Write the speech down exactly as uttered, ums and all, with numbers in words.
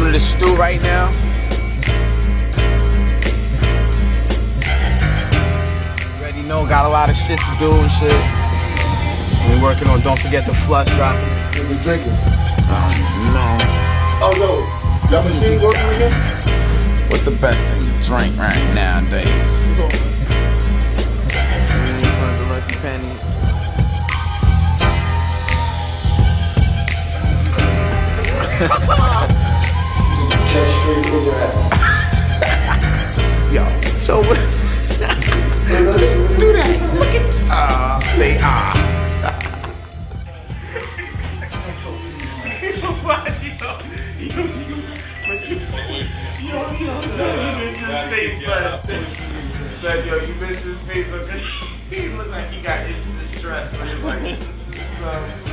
coming to the stew right now. You already know, got a lot of shit to do and shit. We're working on Don't Forget the Flush dropping. What you drinking? Um, no. Oh no. Y'all machine working again? What's the best thing to drink right nowadays? The Lucky Penny. Just straight with your ass. Yo, so what? do, do that. Look at ah, uh, say ah. Yo, you missed his face. He looked like he got instant stress. Like,